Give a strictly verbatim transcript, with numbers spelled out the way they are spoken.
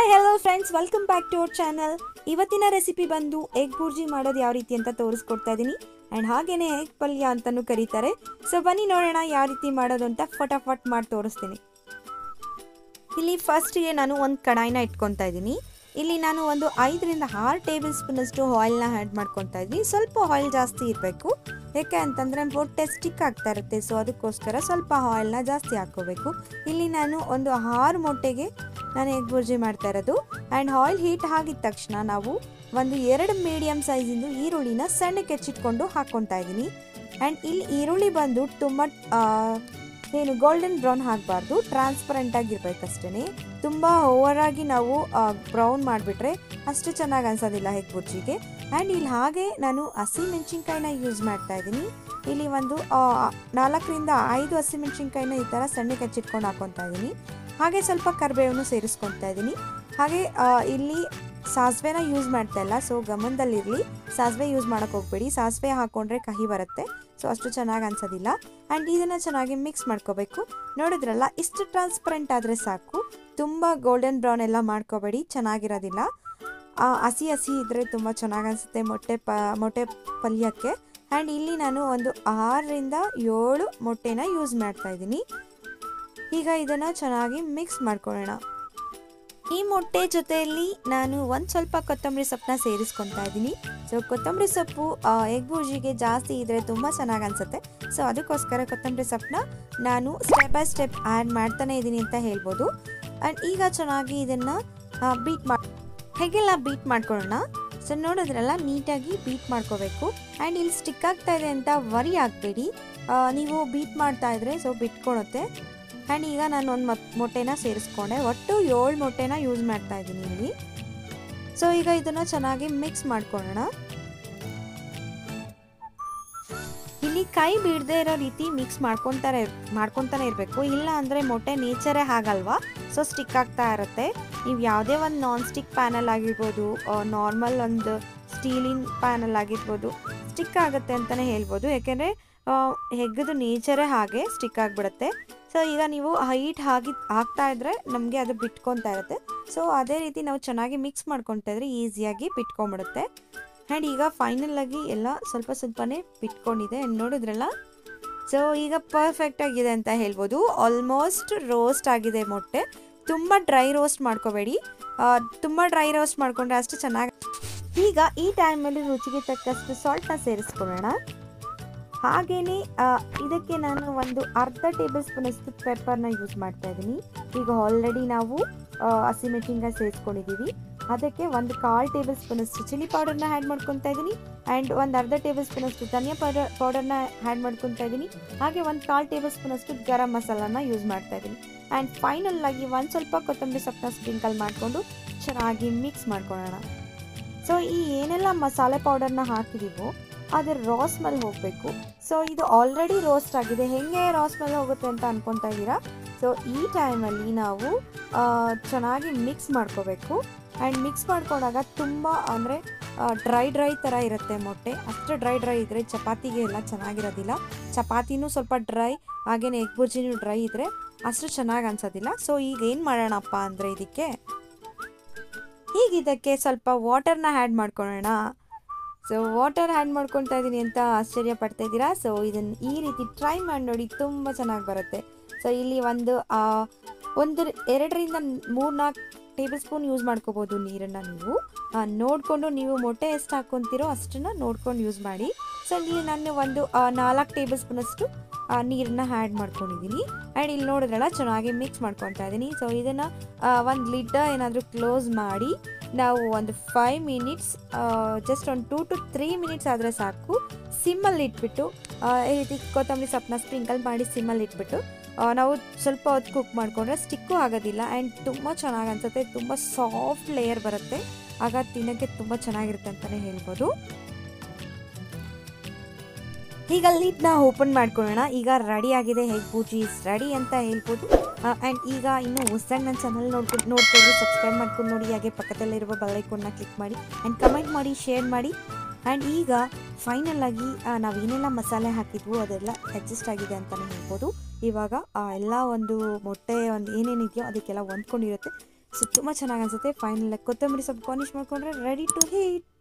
Hi hello friends, welcome back to our channel. ಇವತ್ತಿನ recipe ಬಂದು egg bhurji ಮಾಡೋದು ಯಾವ ರೀತಿ ಅಂತ ತೋರಿಸ್ಕೊಡ್ತಾ ಇದ್ದೀನಿ. ಆ್ಯಂಡ್ ಹಾಗೇನೆ ಎಗ್ ಪಲ್ಯ ಅಂತಲೂ ಕರೀತಾರೆ. ಸೊ ಬನ್ನಿ ನೋಡೋಣ ಯಾವ ರೀತಿ ಮಾಡೋದು ಅಂತ ಫಟಾಫಟ್ ಮಾಡಿ ತೋರಿಸ್ತೀನಿ. ಇಲ್ಲಿ ಫಸ್ಟಿಗೆ ನಾನು ಒಂದು ಕಡಾಯಿನ ಇಟ್ಕೊತಾ ಇದ್ದೀನಿ. ಇಲ್ಲಿ ನಾನು ಒಂದು ಐದರಿಂದ ಆರು ಟೇಬಲ್ ಸ್ಪೂನಷ್ಟು ಆಯಿಲ್ನ ಆ್ಯಡ್ ಮಾಡ್ಕೊತಾ ಇದ್ದೀನಿ. ಸ್ವಲ್ಪ ಆಯಿಲ್ ಜಾಸ್ತಿ ಇರಬೇಕು, ಯಾಕೆ ಅಂತಂದರೆ ಮೊಟ್ಟೆ ಸ್ಟಿಕ್ ಆಗ್ತಾ ಇರುತ್ತೆ. ಸೊ ಅದಕ್ಕೋಸ್ಕರ ಸ್ವಲ್ಪ ಆಯಿಲ್ನ ಜಾಸ್ತಿ ಹಾಕ್ಕೋಬೇಕು. ಇಲ್ಲಿ ನಾನು ಒಂದು ಆರು ಮೊಟ್ಟೆಗೆ ನಾನು ಎಗ್ ಬುರ್ಜಿ ಮಾಡ್ತಾ ಇರೋದು. ಆ್ಯಂಡ್ ಆಯಿಲ್ ಹೀಟ್ ಆಗಿದ ತಕ್ಷಣ ನಾವು ಒಂದು ಎರಡು ಮೀಡಿಯಮ್ ಸೈಜಿಂದು ಈರುಳ್ಳಿನ ಸಣ್ಣಕ್ಕೆ ಹೆಚ್ಚಿಟ್ಕೊಂಡು ಹಾಕ್ಕೊತಾ ಇದ್ದೀನಿ. ಆ್ಯಂಡ್ ಇಲ್ಲಿ ಈರುಳ್ಳಿ ಬಂದು ತುಂಬ ಏನು ಗೋಲ್ಡನ್ ಬ್ರೌನ್ ಆಗಬಾರ್ದು, ಟ್ರಾನ್ಸ್ಪರೆಂಟ್ ಆಗಿರ್ಬೇಕಷ್ಟೇ. ತುಂಬ ಓವರಾಗಿ ನಾವು ಬ್ರೌನ್ ಮಾಡಿಬಿಟ್ರೆ ಅಷ್ಟು ಚೆನ್ನಾಗಿ ಅನ್ಸೋದಿಲ್ಲ ಎಗ್ ಬುರ್ಜಿಗೆ. ಆ್ಯಂಡ್ ಇಲ್ಲಿ ಹಾಗೆ ನಾನು ಹಸಿಮೆಣ್ಸಿನ್ಕಾಯಿನ ಯೂಸ್ ಮಾಡ್ತಾ ಇದ್ದೀನಿ. ಇಲ್ಲಿ ಒಂದು ನಾಲ್ಕರಿಂದ ಐದು ಹಸಿಮೆಣ್ಸಿನ್ಕಾಯಿನ ಈ ಥರ ಸಣ್ಣಕ್ಕೆ ಹೆಚ್ಚಿಟ್ಕೊಂಡು ಹಾಕ್ಕೊತಾ ಇದ್ದೀನಿ. ಹಾಗೆ ಸ್ವಲ್ಪ ಕರಿಬೇವನ್ನು ಸೇರಿಸ್ಕೊತಾ ಇದ್ದೀನಿ. ಹಾಗೆ ಇಲ್ಲಿ ಸಾಸಿವೆನ ಯೂಸ್ ಮಾಡ್ತಾ ಇಲ್ಲ, ಸೊ ಗಮನದಲ್ಲಿರಲಿ, ಸಾಸಿವೆ ಯೂಸ್ ಮಾಡೋಕ್ಕೆ ಹೋಗಬೇಡಿ. ಸಾಸಿವೆ ಹಾಕ್ಕೊಂಡ್ರೆ ಕಹಿ ಬರುತ್ತೆ, ಸೊ ಅಷ್ಟು ಚೆನ್ನಾಗಿ ಅನ್ಸೋದಿಲ್ಲ. ಆ್ಯಂಡ್ ಇದನ್ನು ಚೆನ್ನಾಗಿ ಮಿಕ್ಸ್ ಮಾಡ್ಕೋಬೇಕು. ನೋಡಿದ್ರಲ್ಲ, ಇಷ್ಟು ಟ್ರಾನ್ಸ್ಪರೆಂಟ್ ಆದರೆ ಸಾಕು, ತುಂಬ ಗೋಲ್ಡನ್ ಬ್ರೌನ್ ಎಲ್ಲ ಮಾಡ್ಕೋಬೇಡಿ, ಚೆನ್ನಾಗಿರೋದಿಲ್ಲ. ಹಸಿ ಹಸಿ ಇದ್ದರೆ ತುಂಬ ಚೆನ್ನಾಗಿ ಅನಿಸುತ್ತೆ ಮೊಟ್ಟೆ ಪ ಮೊಟ್ಟೆ ಪಲ್ಯಕ್ಕೆ. ಆ್ಯಂಡ್ ಇಲ್ಲಿ ನಾನು ಒಂದು ಆರರಿಂದ ಏಳು ಮೊಟ್ಟೆನ ಯೂಸ್ ಮಾಡ್ತಾ ಇದ್ದೀನಿ. ಈಗ ಇದನ್ನು ಚೆನ್ನಾಗಿ ಮಿಕ್ಸ್ ಮಾಡ್ಕೊಳ್ಳೋಣ. ಈ ಮೊಟ್ಟೆ ಜೊತೆಯಲ್ಲಿ ನಾನು ಒಂದು ಸ್ವಲ್ಪ ಕೊತ್ತಂಬರಿ ಸೊಪ್ಪನ್ನ ಸೇರಿಸ್ಕೊತಾ ಇದ್ದೀನಿ. ಸೊ ಕೊತ್ತಂಬರಿ ಸೊಪ್ಪು ಎಗ್ ಬುರ್ಜಿಗೆ ಜಾಸ್ತಿ ಇದ್ದರೆ ತುಂಬ ಚೆನ್ನಾಗಿ ಅನಿಸುತ್ತೆ. ಸೊ ಅದಕ್ಕೋಸ್ಕರ ಕೊತ್ತಂಬರಿ ಸೊಪ್ಪನ್ನ ನಾನು ಸ್ಟೆಪ್ ಬೈ ಸ್ಟೆಪ್ ಆ್ಯಡ್ ಮಾಡ್ತಾನೆ ಇದ್ದೀನಿ ಅಂತ ಹೇಳ್ಬೋದು. ಆ್ಯಂಡ್ ಈಗ ಚೆನ್ನಾಗಿ ಇದನ್ನು ಬೀಟ್ ಮಾಡಿ ಹೇಗೆಲ್ಲ ಬೀಟ್ ಮಾಡ್ಕೊಳ್ಳೋಣ. ಸೊ ನೋಡಿದ್ರಲ್ಲ, ನೀಟಾಗಿ ಬೀಟ್ ಮಾಡ್ಕೋಬೇಕು. ಆ್ಯಂಡ್ ಇಲ್ಲಿ ಸ್ಟಿಕ್ ಆಗ್ತಾ ಇದೆ ಅಂತ ವರಿ ಆಗಬೇಡಿ, ನೀವು ಬೀಟ್ ಮಾಡ್ತಾ ಇದ್ರೆ ಸೊ ಬಿಟ್ಕೊಳುತ್ತೆ. ಆ್ಯಂಡ್ ಈಗ ನಾನು ಒಂದು ಮತ್ ಮೊಟ್ಟೆನ ಸೇರಿಸ್ಕೊಂಡೆ. ಒಟ್ಟು ಏಳು ಮೊಟ್ಟೆನ ಯೂಸ್ ಮಾಡ್ತಾ ಇದ್ದೀನಿ ಇಲ್ಲಿ. ಸೊ ಈಗ ಇದನ್ನು ಚೆನ್ನಾಗಿ ಮಿಕ್ಸ್ ಮಾಡ್ಕೊಳ್ಳೋಣ. ಇಲ್ಲಿ ಕೈ ಬಿಡದೇ ಇರೋ ರೀತಿ ಮಿಕ್ಸ್ ಮಾಡ್ಕೊತಾರೆ ಮಾಡ್ಕೊತಾನೆ ಇರಬೇಕು, ಇಲ್ಲ ಅಂದರೆ ಮೊಟ್ಟೆ ನೇಚರೇ ಆಗಲ್ವಾ, ಸೊ ಸ್ಟಿಕ್ ಆಗ್ತಾ ಇರುತ್ತೆ. ನೀವು ಯಾವುದೇ ಒಂದು ನಾನ್ ಸ್ಟಿಕ್ ಪ್ಯಾನಲ್ ಆಗಿರ್ಬೋದು, ನಾರ್ಮಲ್ ಒಂದು ಸ್ಟೀಲಿನ ಪ್ಯಾನಲ್ ಆಗಿರ್ಬೋದು, ಸ್ಟಿಕ್ ಆಗುತ್ತೆ ಅಂತಲೇ ಹೇಳ್ಬೋದು. ಯಾಕೆಂದರೆ ಎಗ್ಗದು ನೇಚರೇ ಹಾಗೆ ಸ್ಟಿಕ್ ಆಗಿಬಿಡುತ್ತೆ. ಸೊ ಈಗ ನೀವು ಹೈಟ್ ಆಗಿ ಹಾಕ್ತಾ ಇದ್ರೆ ನಮಗೆ ಅದು ಬಿಟ್ಕೊತಾ ಇರುತ್ತೆ. ಸೊ ಅದೇ ರೀತಿ ನಾವು ಚೆನ್ನಾಗಿ ಮಿಕ್ಸ್ ಮಾಡ್ಕೊತಾ ಇದ್ರೆ ಈಸಿಯಾಗಿ ಬಿಟ್ಕೊಂಡ್ಬಿಡುತ್ತೆ. ಆ್ಯಂಡ್ ಈಗ ಫೈನಲ್ ಆಗಿ ಎಲ್ಲ ಸ್ವಲ್ಪ ಸ್ವಲ್ಪನೇ ಬಿಟ್ಕೊಂಡಿದೆ. ಆ್ಯಂಡ್ ನೋಡಿದ್ರಲ್ಲ, ಸೊ ಈಗ ಪರ್ಫೆಕ್ಟ್ ಆಗಿದೆ ಅಂತ ಹೇಳ್ಬೋದು. ಆಲ್ಮೋಸ್ಟ್ ರೋಸ್ಟ್ ಆಗಿದೆ ಮೊಟ್ಟೆ. ತುಂಬ ಡ್ರೈ ರೋಸ್ಟ್ ಮಾಡ್ಕೋಬೇಡಿ, ತುಂಬ ಡ್ರೈ ರೋಸ್ಟ್ ಮಾಡ್ಕೊಂಡ್ರೆ ಅಷ್ಟು ಚೆನ್ನಾಗಿ. ಈಗ ಈ ಟೈಮಲ್ಲಿ ರುಚಿಗೆ ತಕ್ಕಷ್ಟು ಸಾಲ್ಟ್ನ ಸೇರಿಸ್ಕೊಳ್ಳೋಣ. ಹಾಗೆಯೇ ಇದಕ್ಕೆ ನಾನು ಒಂದು ಅರ್ಧ ಟೇಬಲ್ ಸ್ಪೂನಷ್ಟು ಪೆಪ್ಪರ್ನ ಯೂಸ್ ಮಾಡ್ತಾ ಇದ್ದೀನಿ. ಈಗ ಆಲ್ರೆಡಿ ನಾವು ಹಸಿಮೆಣಸಿನ್ಕಾಯಿ ಸೇರಿಸ್ಕೊಂಡಿದ್ದೀವಿ. ಅದಕ್ಕೆ ಒಂದು ಕಾಲು ಟೇಬಲ್ ಸ್ಪೂನಷ್ಟು ಚಿಲ್ಲಿ ಪೌಡರ್ನ ಆ್ಯಡ್ ಮಾಡ್ಕೊತಾ ಇದ್ದೀನಿ. ಆ್ಯಂಡ್ ಒಂದು ಅರ್ಧ ಟೇಬಲ್ ಸ್ಪೂನಷ್ಟು ಧನಿಯಾ ಪೌಡರ್ ಪೌಡರ್ನ ಆ್ಯಡ್ ಮಾಡ್ಕೊತಾ ಇದ್ದೀನಿ. ಹಾಗೆ ಒಂದು ಕಾಲು ಟೇಬಲ್ ಸ್ಪೂನಷ್ಟು ಗರಂ ಮಸಾಲಾನ ಯೂಸ್ ಮಾಡ್ತಾ ಇದ್ದೀನಿ. ಆ್ಯಂಡ್ ಫೈನಲ್ ಆಗಿ ಒಂದು ಸ್ವಲ್ಪ ಕೊತ್ತಂಬರಿ ಸೊಪ್ಪನ್ನ ಸ್ಪ್ರಿಂಕಲ್ ಮಾಡಿಕೊಂಡು ಚೆನ್ನಾಗಿ ಮಿಕ್ಸ್ ಮಾಡ್ಕೊಳ್ಳೋಣ. ಸೊ ಈ ಏನೆಲ್ಲ ಮಸಾಲೆ ಪೌಡರ್ನ ಹಾಕಿದ್ದೀವೋ ಅದರ ರಾ ಸ್ಮೆಲ್ ಹೋಗಬೇಕು. ಸೊ ಇದು ಆಲ್ರೆಡಿ ರೋಸ್ಟ್ ಆಗಿದೆ, ಹೇಗೆ ರಾ ಸ್ಮೆಲ್ ಹೋಗುತ್ತೆ ಅಂತ ಅನ್ಕೊತಾ ಇದ್ದೀರಾ. ಸೊ ಈ ಟೈಮಲ್ಲಿ ನಾವು ಚೆನ್ನಾಗಿ ಮಿಕ್ಸ್ ಮಾಡ್ಕೋಬೇಕು. ಆ್ಯಂಡ್ ಮಿಕ್ಸ್ ಮಾಡ್ಕೊಂಡಾಗ ತುಂಬ ಅಂದರೆ ಡ್ರೈ ಡ್ರೈ ಥರ ಇರುತ್ತೆ ಮೊಟ್ಟೆ. ಅಷ್ಟು ಡ್ರೈ ಡ್ರೈ ಇದ್ದರೆ ಚಪಾತಿಗೆ ಎಲ್ಲ ಚೆನ್ನಾಗಿರೋದಿಲ್ಲ. ಚಪಾತಿನೂ ಸ್ವಲ್ಪ ಡ್ರೈ, ಹಾಗೆಯೇ ಎಗ್ ಬುರ್ಜಿನೂ ಡ್ರೈ ಇದ್ದರೆ ಅಷ್ಟು ಚೆನ್ನಾಗಿ ಅನ್ಸೋದಿಲ್ಲ. ಸೊ ಈಗ ಏನು ಮಾಡೋಣಪ್ಪ ಅಂದರೆ ಇದಕ್ಕೆ ಈಗ ಇದಕ್ಕೆ ಸ್ವಲ್ಪ ವಾಟರ್ನ ಆ್ಯಡ್ ಮಾಡ್ಕೊಳ್ಳೋಣ. ಸೊ ವಾಟರ್ ಆ್ಯಡ್ ಮಾಡ್ಕೊತಾ ಇದ್ದೀನಿ ಅಂತ ಆಶ್ಚರ್ಯ ಪಡ್ತಾ ಇದ್ದೀರಾ. ಸೊ ಇದನ್ನು ಈ ರೀತಿ ಟ್ರೈ ಮಾಡಿ ನೋಡಿ, ತುಂಬ ಚೆನ್ನಾಗಿ ಬರುತ್ತೆ. ಸೊ ಇಲ್ಲಿ ಒಂದು ಒಂದು ಎರಡರಿಂದ ಮೂರು ನಾಲ್ಕು ಟೇಬಲ್ ಸ್ಪೂನ್ ಯೂಸ್ ಮಾಡ್ಕೋಬೋದು ನೀರನ್ನು. ನೀವು ನೋಡಿಕೊಂಡು ನೀವು ಮೊಟ್ಟೆ ಎಷ್ಟು ಹಾಕ್ಕೊತೀರೋ ಅಷ್ಟನ್ನು ನೋಡ್ಕೊಂಡು ಯೂಸ್ ಮಾಡಿ. ಸೊ ಇಲ್ಲಿ ನಾನು ಒಂದು ನಾಲ್ಕು ಟೇಬಲ್ ಸ್ಪೂನಷ್ಟು ನೀರನ್ನ ಆ್ಯಡ್ ಮಾಡ್ಕೊಂಡಿದ್ದೀನಿ. ಆ್ಯಂಡ್ ಇಲ್ಲಿ ನೋಡಿದ್ರಲ್ಲ, ಚೆನ್ನಾಗಿ ಮಿಕ್ಸ್ ಮಾಡ್ಕೊತಾ ಇದ್ದೀನಿ. ಸೊ ಇದನ್ನು ಒಂದು ಲಿಡ್ ಏನಾದರೂ ಕ್ಲೋಸ್ ಮಾಡಿ ನಾವು ಒಂದು ಫೈವ್ ಮಿನಿಟ್ಸ್ ಜಸ್ಟ್ ಒಂದು ಟೂ ಟು ತ್ರೀ ಮಿನಿಟ್ಸ್ ಆದರೆ ಸಾಕು, ಸಿಮ್ಮಲ್ಲಿ ಇಟ್ಬಿಟ್ಟು ಈ ರೀತಿ ಕೊತ್ತಂಬರಿ ಸೊಪ್ಪನ್ನ ಸ್ಪ್ರಿಂಕಲ್ ಮಾಡಿ ಸಿಮ್ಮಲ್ಲಿ ಇಟ್ಬಿಟ್ಟು ನಾವು ಸ್ವಲ್ಪ ಹೊತ್ತು ಕುಕ್ ಮಾಡಿಕೊಂಡ್ರೆ ಸ್ಟಿಕ್ಕು ಆಗೋದಿಲ್ಲ. ಆ್ಯಂಡ್ ತುಂಬ ಚೆನ್ನಾಗಿ ಅನಿಸುತ್ತೆ, ತುಂಬ ಸಾಫ್ಟ್ ಲೇಯರ್ ಬರುತ್ತೆ. ಆಗ ತಿನ್ನೋಕ್ಕೆ ತುಂಬ ಚೆನ್ನಾಗಿರುತ್ತೆ ಅಂತಲೇ ಹೇಳ್ಬೋದು. ಈಗ ಲಿಡ್ನ ಓಪನ್ ಮಾಡ್ಕೊಳ್ಳೋಣ. ಈಗ ರೆಡಿ ಆಗಿದೆ, ಎಗ್ ಬುರ್ಜಿ ಇಸ್ ರೆಡಿ ಅಂತ ಹೇಳ್ಬೋದು. ಆ್ಯಂಡ್ ಈಗ ಇನ್ನೂ ಹೊಸದಾಗಿ ನನ್ನ ಚಾನಲ್ ನೋಡ್ಕೊಂಡು ನೋಡ್ಕೊಂಡು ಸಬ್ಸ್ಕ್ರೈಬ್ ಮಾಡ್ಕೊಂಡು ನೋಡಿ. ಹಾಗೆ ಪಕ್ಕದಲ್ಲಿರುವ ಬೆಲ್ ಐಕಾನ್ನ ಕ್ಲಿಕ್ ಮಾಡಿ ಆ್ಯಂಡ್ ಕಮೆಂಟ್ ಮಾಡಿ, ಶೇರ್ ಮಾಡಿ. ಆ್ಯಂಡ್ ಈಗ ಫೈನಲ್ ಆಗಿ ನಾವು ಏನೆಲ್ಲ ಮಸಾಲೆ ಹಾಕಿದ್ವು ಅದೆಲ್ಲ ಅಡ್ಜಸ್ಟ್ ಆಗಿದೆ ಅಂತಲೇ ಹೇಳ್ಬೋದು. ಇವಾಗ ಎಲ್ಲ ಒಂದು ಮೊಟ್ಟೆ ಒಂದು ಏನೇನಿದೆಯೋ ಅದಕ್ಕೆಲ್ಲ ಹೊಂದ್ಕೊಂಡಿರುತ್ತೆ. ಸೊ ತುಂಬ ಚೆನ್ನಾಗಿ ಅನಿಸುತ್ತೆ. ಫೈನಲ್ ಕೊತ್ತಂಬರಿ ಸೊಪ್ಪು ಗಾರ್ನಿಷ್ ಮಾಡಿಕೊಂಡ್ರೆ ರೆಡಿ ಟು ಹೀಟ್.